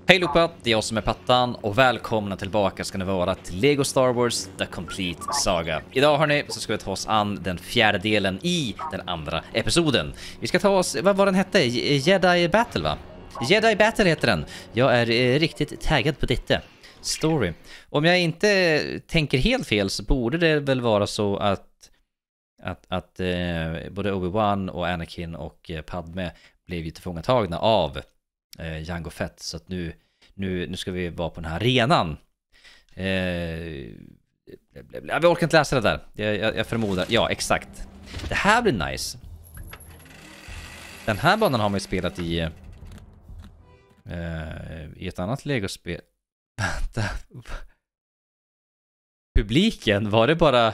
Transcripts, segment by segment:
Hej allihopa, det är jag som är Pattan och välkomna tillbaka ska ni vara till Lego Star Wars The Complete Saga. Idag hörni så ska vi ta oss an den fjärde delen i den andra episoden. Vi ska ta oss, vad var den hette? Jedi Battle va? Jedi Battle heter den. Jag är riktigt taggad på detta. Story. Om jag inte tänker helt fel så borde det väl vara så att både Obi-Wan och Anakin och Padme blev ju tillfångatagna av Jango Fett, så att nu ska vi vara på den här arenan. Vi orkar inte läsa det där. Jag förmodar, ja exakt. Det här blir nice. Den här banan har man ju spelat i ett annat Lego-spel. Vänta. Publiken, var det bara...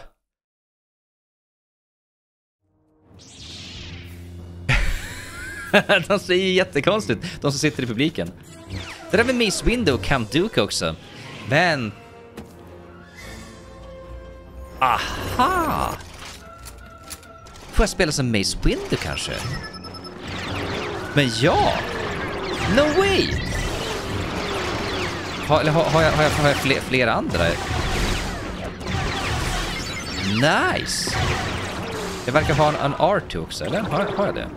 De ser ju jättekonstigt, de som sitter i publiken. Det där med Mace Windu och Count Dooku också. Men... Aha! Får jag spela som Mace Windu kanske? Men ja! No way! Har jag flera andra? Nice! Jag verkar ha en R2 också, eller? Har jag det?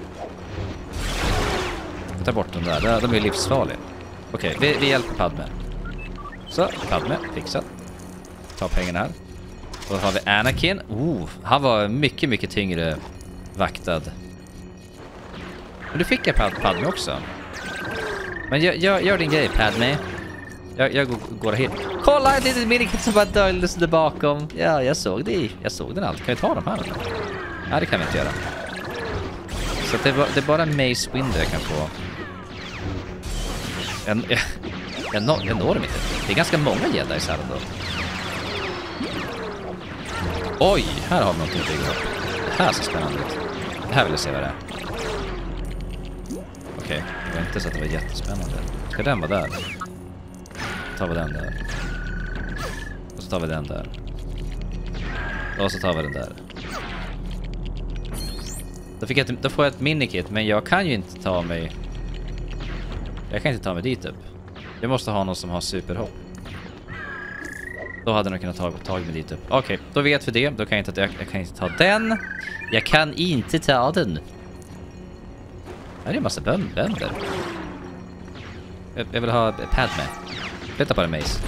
Ta bort den där, de är livsfarliga. Okej, vi hjälper Padme. Så, Padme, fixat. Ta pengarna här. Och då har vi Anakin. Han var mycket tyngre vaktad. Men du fick jag Padme också. Men gör din grej, Padme. Jag går hit. Kolla, ett litet minikit som bara döljdes där bakom. Ja, jag såg det. Jag såg den allt. Kan vi ta dem här? Nej, det kan vi inte göra. Så det är bara Mace Windu jag kan få. Jag når dem inte. Det är ganska många jedis här ändå. Oj, här har vi någonting att bygga upp. Det här ser spännande ut. Det här vill jag se vad det är. Okej, det var inte så att det var jättespännande. Ska den vara där? Tar vi den där. Och så tar vi den där. Och så tar vi den där. Då får jag ett minikit, men jag kan ju inte ta mig... Jag kan inte ta mig dit upp. Jag måste ha någon som har superhopp. Då hade de kunnat ta mig dit upp. Okej, då vet vi det. Då kan jag inte ta den. Jag kan inte ta den. Här är en massa bönder. Jag vill ha Padme. Vänta på det, Mace.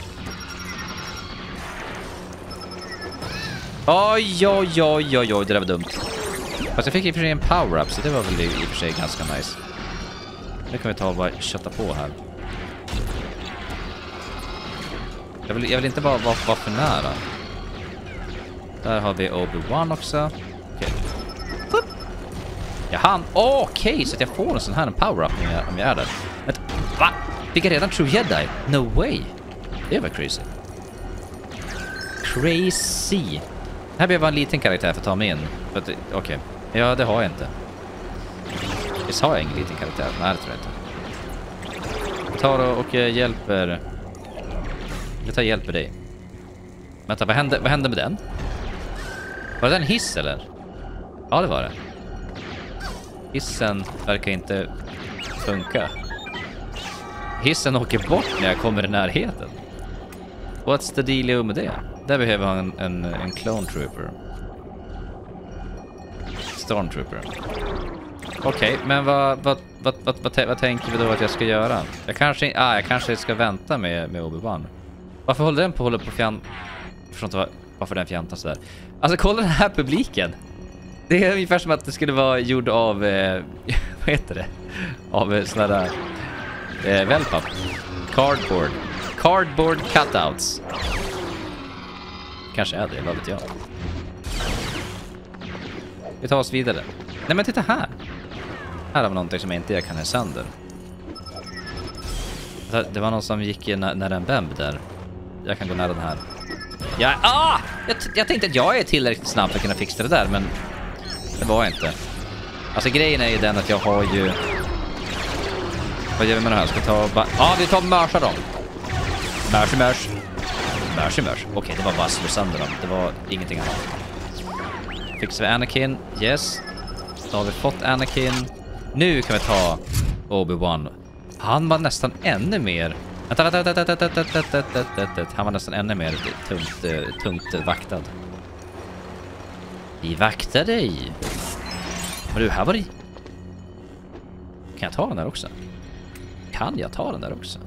Oj, det där var dumt. Fast jag fick i och för sig en power-up, så det var väl i och för sig ganska nice. Nu kan vi ta och bara kötta på här. Jag vill inte bara vara för nära. Där har vi Obi-Wan också. Okej. Jaha, okej, så att jag får en sån här power-up om jag är där. Men, va? Fick jag redan True Jedi? No way. Det var crazy. Crazy. Här behöver jag en liten karaktär för att ta mig in. Okej. Ja, det har jag inte. Visst har jag ingen liten karaktär? Nej, det tror jag inte. Jag tar och hjälper... Jag tar och hjälper dig. Vänta, vad hände med den? Var det en hiss eller? Ja, det var det. Hissen verkar inte funka. Hissen åker bort när jag kommer i närheten. What's the deal med det? Där behöver han en clone trooper. Stormtrooper. Okej, men vad tänker vi då att jag ska göra? Jag kanske ska vänta med Obi-Wan. Varför håller den på fjant? Jag förstår inte varför den fjantar sådär. Alltså kolla den här publiken. Det är ungefär som att det skulle vara gjord av vad heter det? Av såna där wellpapp. Cardboard cutouts. Kanske är det, vad vet jag. Vi tar oss vidare. Nej men titta här. Här har vi någonting som jag kan ha sönder. Det var någon som gick nära en bemb där. Jag kan gå nära den här. Jag tänkte att jag är tillräckligt snabb för att kunna fixa det där, men det var jag inte. Alltså grejen är ju den att jag har ju... Vad gör vi med det här? Ska vi ta bara... vi tar mörsa dem. Mörs. Okej, det var bara att slå sönder dem. Det var ingenting annat. Fixar vi Anakin? Yes. Då har vi fått Anakin. Nu kan vi ta Obi-Wan. Han var nästan ännu mer... Vänta. Han var nästan ännu mer tungt vaktad. Vi vaktar dig. Men du, här var det... Kan jag ta den där också? Kan jag ta den där också?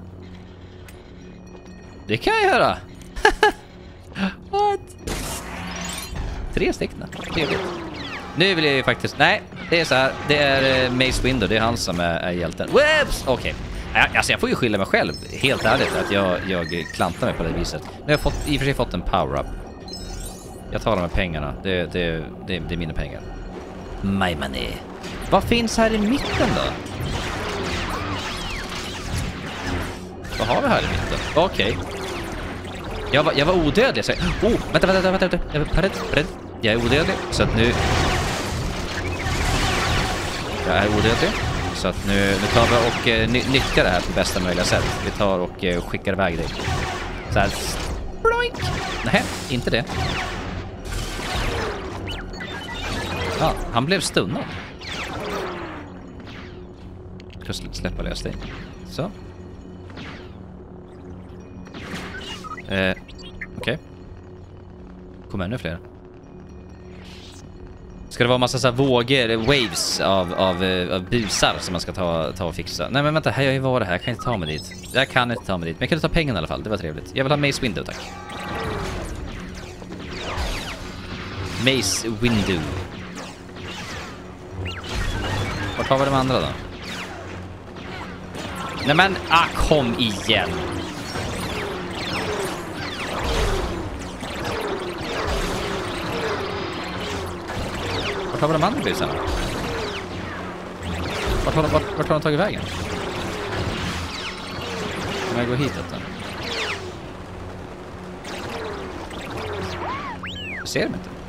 Det kan jag göra. What? 3 stycken. Trevligt. Nu vill jag ju faktiskt... Nej, det är så här. Det är Mace Windu. Det är han som är hjälten. Whoops! Okej. Alltså jag får ju skylla mig själv. Helt ärligt att jag klantar mig på det viset. Nu har jag i och för sig fått en power-up. Jag tar de här pengarna. Det är mina pengar. My money. Vad finns här i mitten då? Vad har vi här i mitten? Okej. Jag var odödlig. Så vänta. Jag är beredd. Jag är odödlig. Så att nu... Jag är odödlig. Så att nu tar vi och nyttjar det här på bästa möjliga sätt. Vi tar och skickar iväg dig. Så här. Bloink. Nej, inte det. Ja, han blev stunnad. Plötsligt släppa lös dig. Så. Okej. Kommer ännu fler. Ska det vara massa så här vågor, waves av busar som man ska ta och fixa? Nej men vänta, här jag var det här. Jag kan inte ta mig dit. Jag kan inte ta mig dit. Men jag kan ta pengarna i alla fall. Det var trevligt. Jag vill ha Mace Windu, tack. Mace Windu. Vart har vi de andra då? Nej men, kom igen. Vart har vi de andra busarna? Vart har de tagit vägen? Kan jag gå hitåt då? Jag ser dem inte.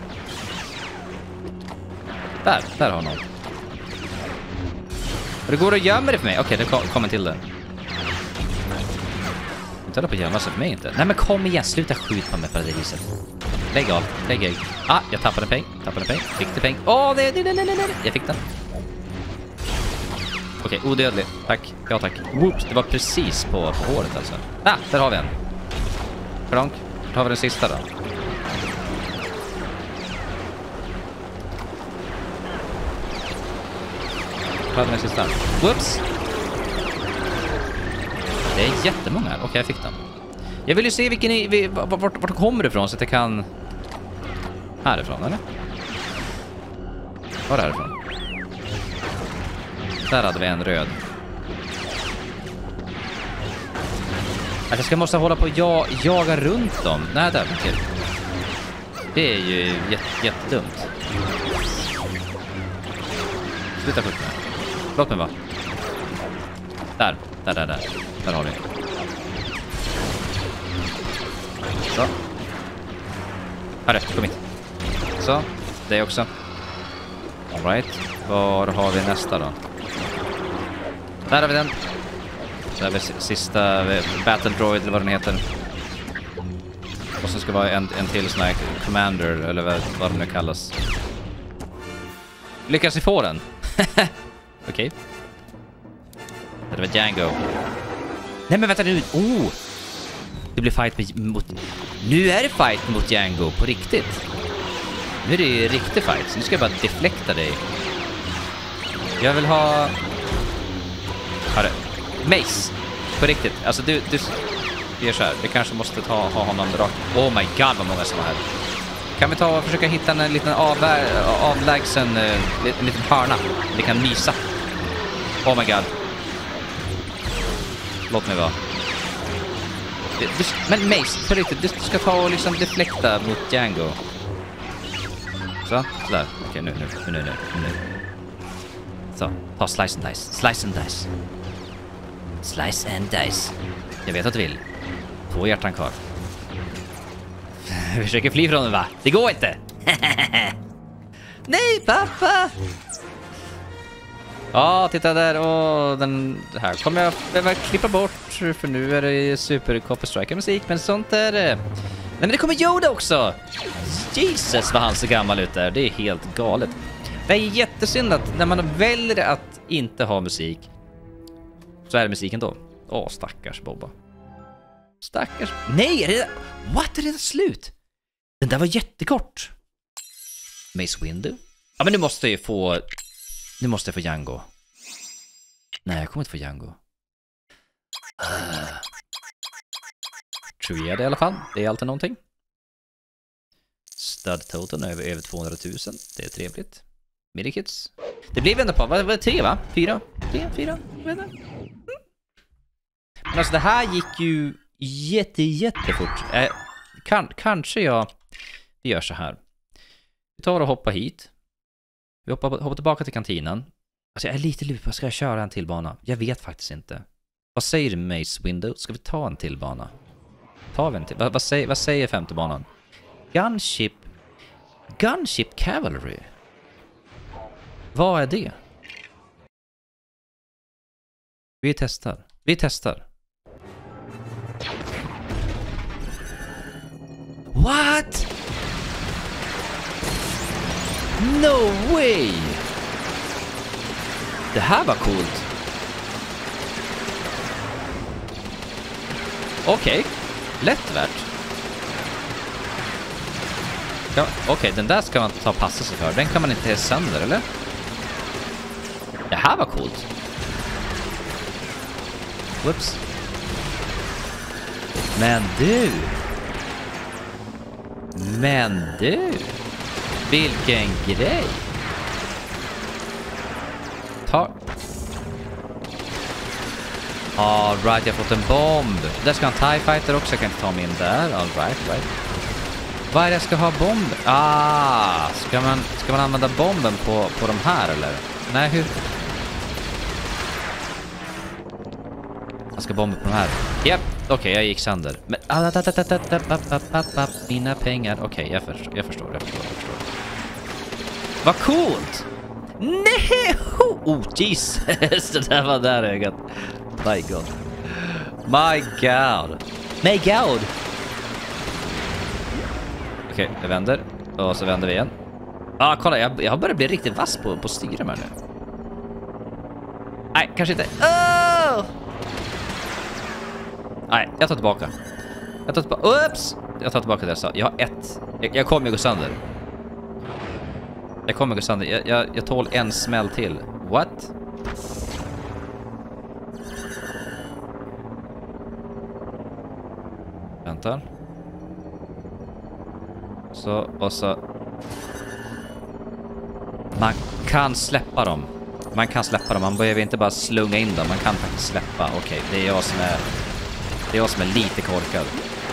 Där har någon. Och det går att gömma det för mig. Okej, det kommer till det. Inte hålla på att gömma sig för mig inte. Nej men kom igen, sluta skjuta på mig på det viset. Lägg av. Jag tappade en peng. Fick det peng. Nej. Jag fick den. Okej, odödlig. Tack. Ja, tack. Whoops, det var precis på håret alltså. Där har vi en. Klonk. Då har vi den sista då. Då har vi den sista. Whoops. Det är jättemånga här. Okej, jag fick den. Jag vill ju se vilken vart kommer det ifrån så att jag kan... Härifrån, eller? Var är det härifrån? Där hade vi en röd. Jag måste hålla på och jaga runt dem. Nej, där var till. Det är ju jättedumt. Sluta skjuta mig. Låt mig vara. Där har vi. Så. Här, kom hit. Så, det också. All right. Var har vi nästa då? Där har vi den. Där har vi sista Battle Droid eller vad den heter. Och så ska det vara en till sån här Commander eller vad det nu kallas. Lyckas vi få den? Okej. Det var Django. Nej men vänta nu. Det blir fight mot... Nu är det fight mot Django på riktigt. Nu är det ju riktig fight. Så nu ska jag bara deflekta dig. Jag vill ha... Hörru. Mace. På riktigt. Alltså du gör så här. Vi kanske måste ha honom rakt. Oh my god vad många som var här. Kan vi ta och försöka hitta en liten avlägsen en liten hörna. Vi kan mysa. Oh my god. Låt mig vara. Men Mace, på riktigt, du ska ta och liksom deflekta mot Django. Så, där. Okej, nu. Så, ta slice and dice. Slice and dice. Jag vet att du vill. 2 hjärtan kvar. Vi försöker fly från den, va? Det går inte! Nej, pappa! Ja, titta där. Den här kommer jag behöva klippa bort. För nu är det super Copper Striker-musik. Men sånt är det. Nej, men det kommer Yoda också! Jesus, vad han ser gammal ut där. Det är helt galet. Det är jättesynd att när man väljer att inte ha musik Så är det musiken då. Åh, stackars Bobba. Stackars... Nej, är det... What? Är det slut? Den där var jättekort. Mace Windu. Ja, men nu måste jag få... Nu måste jag få Django. Nej, jag kommer inte få Django. Tror jag det i alla fall. Det är alltid någonting. Stud total över 200 000. Det är trevligt. Midikits. Det blev ändå på, vad var det, 3 va? 4? 3, 4? Vet inte. Men alltså det här gick ju jättefort. Kanske vi gör så här. Vi tar och hoppar hit. Vi hoppar tillbaka till kantinen. Alltså jag är lite lurig. Ska jag köra en till bana? Jag vet faktiskt inte. Vad säger Mace Windu? Ska vi ta en till bana? Tar vi en till? Vad säger femte banan? Gunship Cavalry. Vad är det? Vi testar. What? No way! Det här var coolt. Okej. Lättvärt. Ja, okej, den där ska man ta och passa sig för. Den kan man inte sönder, eller? Det här var coolt. Whoops. Men du. Vilken grej. All right, jag har fått en bomb. Där ska ha en TIE Fighter också. Jag kan inte ta mig in där. All right. Vad är det jag ska ha bomb? Ska man använda bomben på de här, eller? Nej, hur? Jag ska bomba på de här. Japp, okej, jag gick sönder. Men... Mina pengar. Okej, jag förstår. Vad coolt! Nej! Oh, Jesus! Det där var där ögat. My God. Okej, jag vänder. Och så vänder vi igen. Kolla, jag har börjat bli riktigt vass på styren här nu. Nej, kanske inte. Nej, jag tar tillbaka. Oops! Jag tar tillbaka det jag sa. Jag har ett. Jag kommer ju gå sönder. Jag tål en smäll till. What? Vänta. Och så. Man kan släppa dem. Man behöver inte bara slunga in dem. Man kan faktiskt släppa. Okej, det är jag som är lite korkad.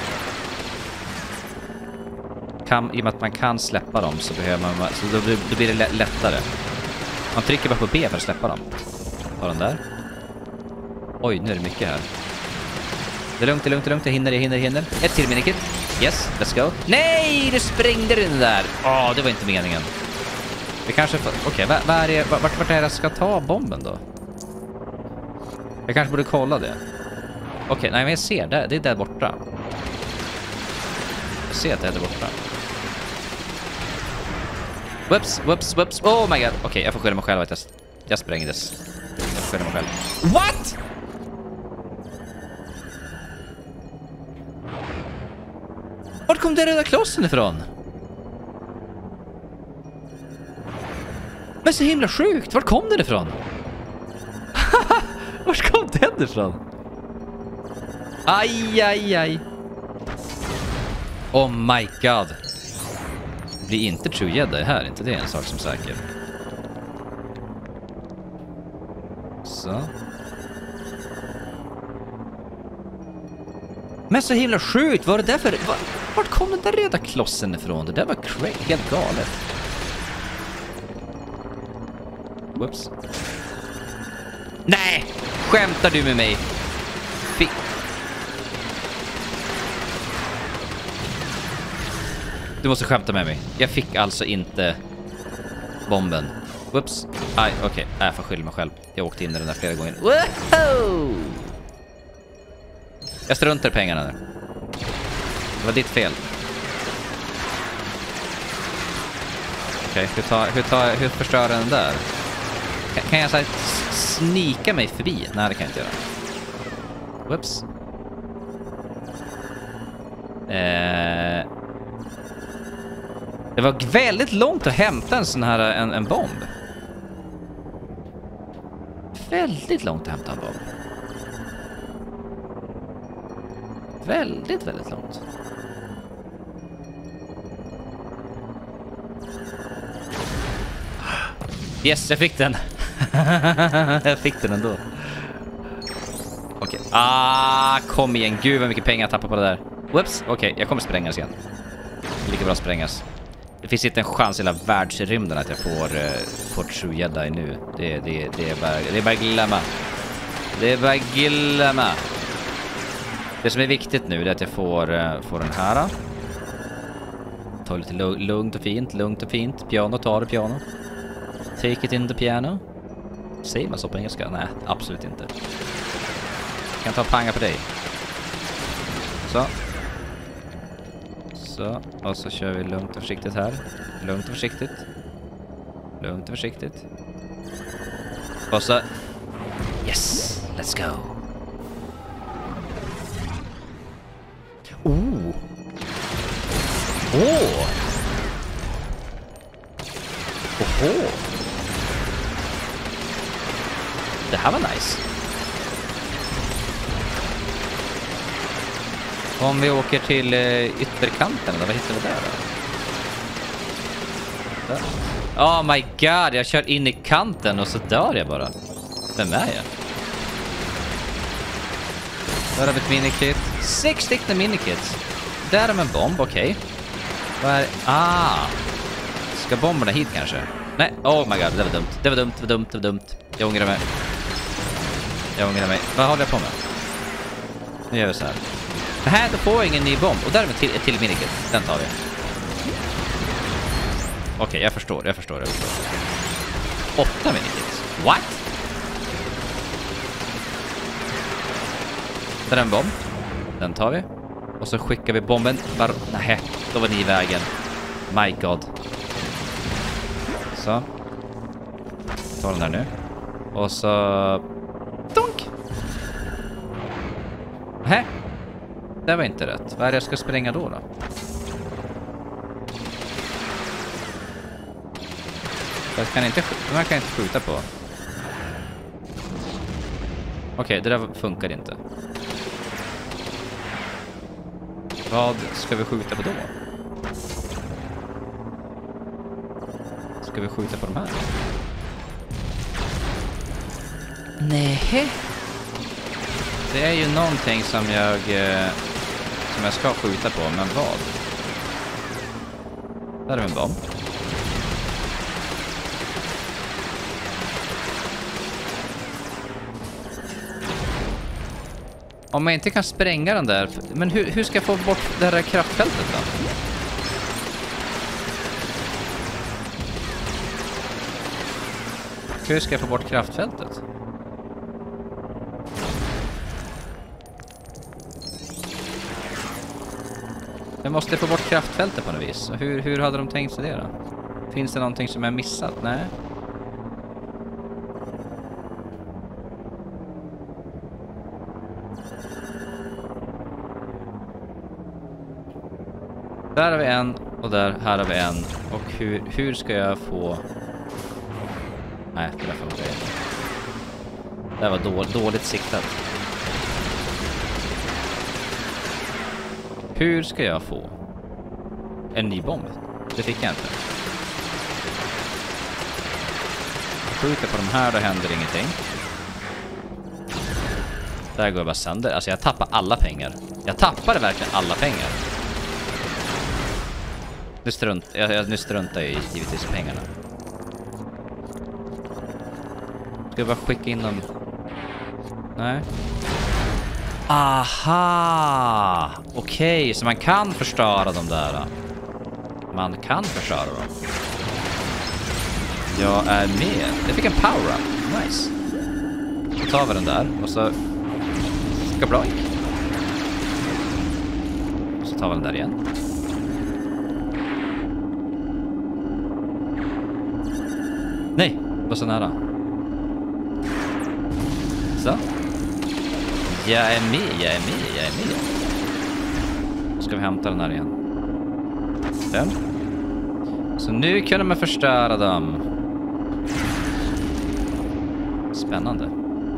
I och med att man kan släppa dem så behöver man... Så då blir det lättare. Man trycker bara på B för att släppa dem. Ta den där. Oj, nu är det mycket här. Det är lugnt. Jag hinner. Ett till minikit. Yes, let's go. Nej, du sprängde den där. Det var inte meningen. Vi kanske får... Okej, vart är det jag ska ta bomben då? Jag kanske borde kolla det. Okej, nej men jag ser det. Det är där borta. Jag ser att det är där borta. Whoops. Oh my god. Okej, jag får skylla mig själv att jag sprängdes. Jag får skylla mig själv. What? Vart kom den röda klossen ifrån? Men så himla sjukt. Vart kom den ifrån? Vart kom den ifrån? Aj. Oh my god. Det blir inte True Jedi här, inte det är en sak som säker. Så. Men så himla sjukt, vad är det där för... Vart kom den där röda klossen ifrån? Det där var helt galet. Whoops. Nej! Skämtar du med mig? Du måste skämta med mig. Jag fick alltså inte bomben. Whoops. Aj, okej. Jag får skylla mig själv. Jag åkte in i den där flera gånger. Woho! Jag struntar i pengarna där. Det var ditt fel. Okej, hur förstör den där? Kan jag så här snika mig förbi? Nej, det kan jag inte göra. Whoops. Det var väldigt långt att hämta en sån här en bomb. Väldigt långt att hämta en bomb. Väldigt långt. Yes, jag fick den. Jag fick den ändå. Okej. Kom igen. Gud vad mycket pengar jag tappar på det där. Whoops. Okej, jag kommer sprängas igen. Lika bra sprängas. Det finns inte en chans i hela världsrymden att jag får True Jedi nu. Det är bara glömma. Det är bara glömma. Det som är viktigt nu är att jag får den här. Ta lite lugnt och fint. Piano, ta det piano. Take it in the piano. Säger man så på engelska? Nej, absolut inte. Jag kan ta panga på dig. Så. Så, och så kör vi lugnt och försiktigt här. Lugnt och försiktigt. Lugnt och försiktigt. Och så... Yes, let's go. Oh! Åh! Oho! Det här var nice. Om vi åker till ytterkanten, eller vad hittar vi där då? Där. Oh my god, jag kör in i kanten och så dör jag bara. Vem är jag? Där har vi ett minikit. 6 stycken minikits. Där är en bomb, okej. Vad är... Ska bomberna hit kanske? Nej, oh my god, det var dumt. Jag ångrar mig. Vad håller jag på med? Nu gör vi så här. Det här, då får jag ingen ny bomb. Och där är ett till minikit. Den tar vi. Okej, jag förstår. 8 minikits. What? Där är en bomb. Den tar vi. Och så skickar vi bomben. Nej, då var ni i vägen. My god. Så. Ta den där nu. Och så... Donk! Nej. Det var inte rätt. Vad är det jag ska spränga då? Jag kan inte skjuta på. Okej, det där funkar inte. Vad ska vi skjuta på då? Ska vi skjuta på de här? Nej. Det är ju någonting som jag ska skjuta på, men vad? Där är en bomb. Om jag inte kan spränga den där, men hur ska jag få bort det här kraftfältet då? Hur ska jag få bort kraftfältet? Jag måste få bort kraftfältet på något vis. Hur hade de tänkt sig det då? Finns det någonting som jag missat? Nej. Där har vi en och här har vi en. Och hur ska jag få... Nej, det där funkar inte. Det var dåligt siktat. Hur ska jag få en ny bomb? Det fick jag inte. Skjuter på de här, då händer ingenting. Där går jag bara sönder. Alltså jag tappar alla pengar. Jag tappade verkligen alla pengar. Nu struntar jag givetvis i pengarna. Ska jag bara skicka in dem? Nej. Aha! Okej, så man kan förstöra dem där. Man kan förstöra dem. Jag är med. Jag fick en power-up. Nice. Då tar vi den där och så... Ska bra. Så tar vi den där igen. Nej, var så nära. Jag är med. Då ska vi hämta den här igen. Den. Så nu kan man förstöra dem. Spännande.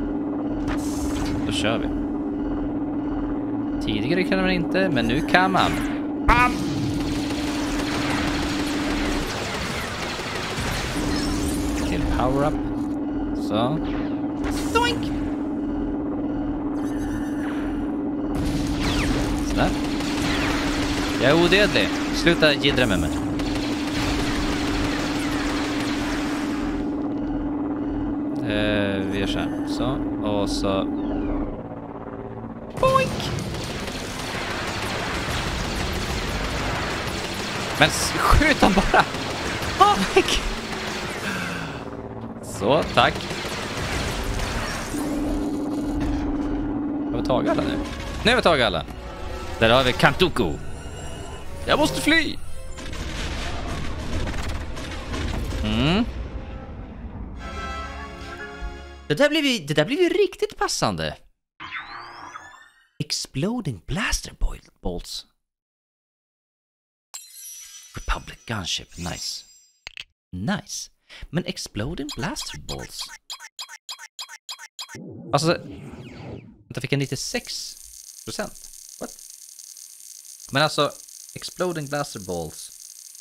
Då kör vi. Tidigare kunde man inte, men nu kan man. Bam! Till power-up. Så. Doink! Sådär. Jag är odödlig. Sluta jiddra med mig. Vi gör så här. Så. Och så. Boink! Men skjut dem bara! Oh my God. Så, tack. Har vi tagit alla nu? Nu har vi tagit alla. Där har vi Kantoku. Jag måste fly! Det där blir ju riktigt passande. Exploding blaster bolts. Republic gunship, nice. Nice. Men exploding blaster bolts. Alltså, jag fick en 96%. What? Men alltså, exploding blaster bolts.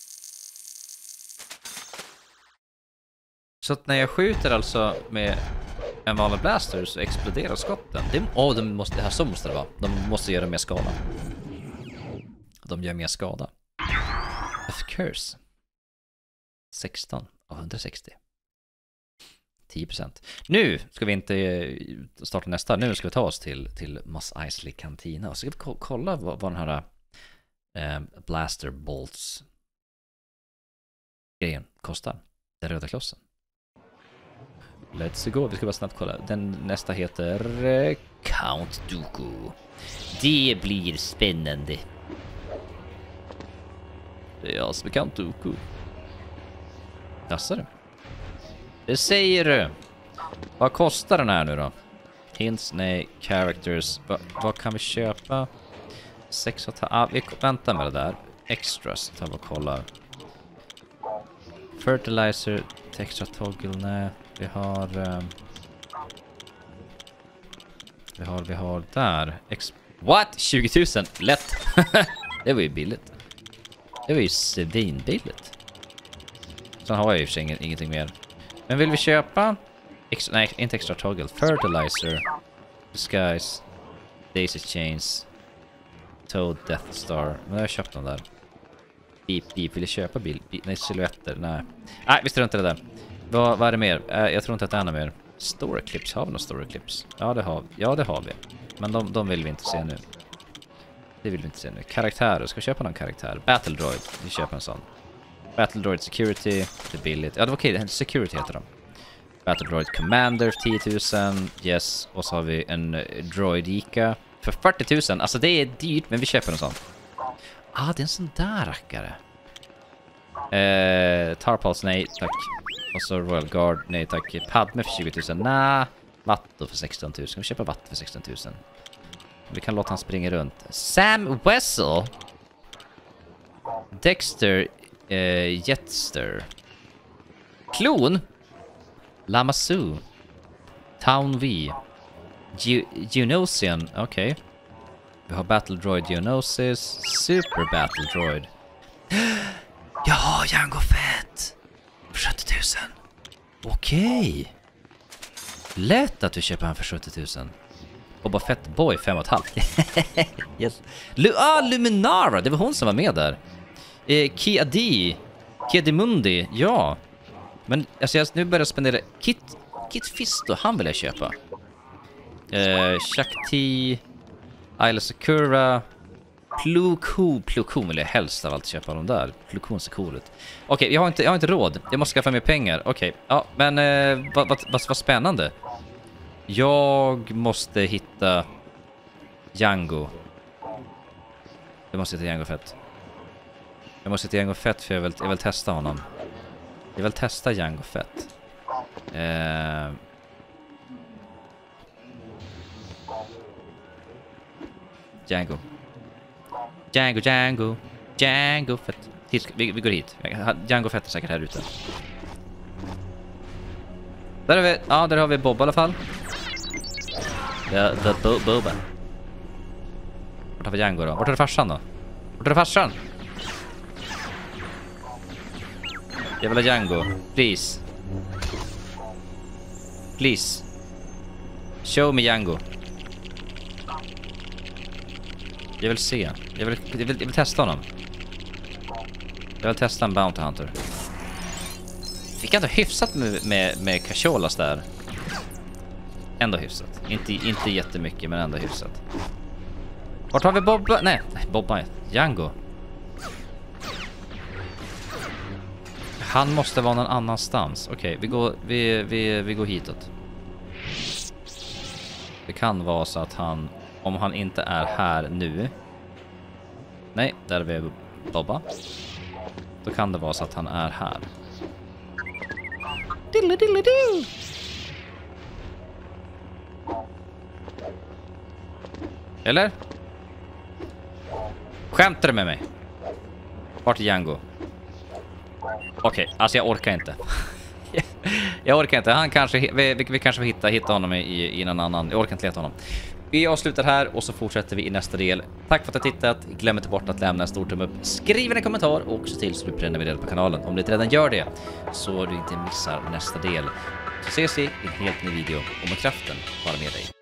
Så att när jag skjuter alltså med en vanlig blaster så exploderar skotten. Det här så måste det vara. De måste göra mer skada. De gör mer skada. Of course. 16 av 160. 10%. Nu ska vi inte starta nästa. Nu ska vi ta oss till Mos Eisley kantina. Och så ska vi kolla vad den här blaster bolts grejen kostar. Den röda klossen. Let's go. Vi ska bara snabbt kolla. Den nästa heter Count Dooku. Det blir spännande. Det är alltså Count Dooku. Jaså du? Det säger du. Vad kostar den här nu då? Hints, nej, characters. Vad kan vi köpa? 6,5. Vi väntar med det där. Extras. Ta och kolla. Fertilizer. Extra toggle, nej. Vi har där. What? 20 000? Lätt. Det var ju billigt. Det var ju svinbilligt. Sen har jag ju för sig ingenting mer. Men vill vi köpa? Nej, inte extra toggle. Fertilizer. Disguise. Daisy Chains. Toad Death Star. Men jag har köpt den där. Beep. Vill jag köpa bil? Nej, silhuetter. Nej, vi struntar i det där. Vad är det mer? Jag tror inte att det är något mer. Story clips. Har vi några story clips? Ja, det har vi. Men de vill vi inte se nu. Det vill vi inte se nu. Karaktärer. Ska vi köpa någon karaktär? Battle Droid. Vi köper en sån. Battle Droid Security. Det är billigt. Ja, det var okej. Security heter de. Battle Droid Commander 10 000. Yes. Och så har vi en Droid Ica för 40 000. Alltså det är dyrt, men vi köper en sån. Det är en sån där rackare. Tarpals, nej tack. Och så Royal Guard, nej tack. Padme för 20 000. Nej. Vatto för 16 000. Ska vi köpa Vatto för 16 000? Vi kan låta han springa runt. Sam Wessel. Dexter Jetster. Klon. Lamassu. Town V. Geonosian, okej. Vi har Battle Droid Geonosis. Super Battle Droid. Ja, Jango Fett. 70 000. Okej. Lätt att du köper han för 70 000. Boba Fett Boy 5,5. Yes. Luminara, det var hon som var med där. Kiadimundi, ja. Men alltså jag nu börjar spendera Kit Fisto, han vill jag köpa. Shakti, Ayla Sakura, Plo Koon vill jag helst av allt köpa de där. Plo Koon ser cool ut. Okej, jag har inte råd. Jag måste skaffa mer pengar. Okej, ja, men vad spännande. Jag måste hitta Jango. Jag måste hitta Jango Fett. Jag måste hitta Jango Fett för jag vill testa honom. Jag vill testa Jango Fett. Django. Django Fett. Vi går hit. Django Fett är säkert här ute. Där har vi, ja, där har vi Bob i alla fall. The Boba. Vart har vi Django då? Vart är det farsan då? Vart är det farsan? Jag vill ha Django. Please. Please. Show me Django. Jag vill se. Jag vill testa honom. Jag vill testa en Bounty Hunter. Fick jag inte hyfsat med Cacholas där? Ändå hyfsat. Inte jättemycket, men ändå hyfsat. Vart har vi Bobba? Nej, Bobba. Django. Han måste vara någon annanstans. Okej, vi går hitåt. Det kan vara så att han, om han inte är här nu. Nej, där är vi Bobba. Då kan det vara så att han är här. Diddle-diddle-doo. Eller? Skämtar du med mig? Vart är Django? Okej, alltså jag orkar inte. Jag orkar inte. Han kanske, vi kanske får hitta honom i någon annan. Jag orkar inte leta honom. Vi avslutar här och så fortsätter vi i nästa del. Tack för att du har tittat. Glöm inte bort att lämna en stor tumme upp. Skriv en kommentar och se till så du prenumererar på kanalen. Om du inte redan gör det så du inte missar nästa del. Så ses vi i en helt ny video om kraften vara med dig.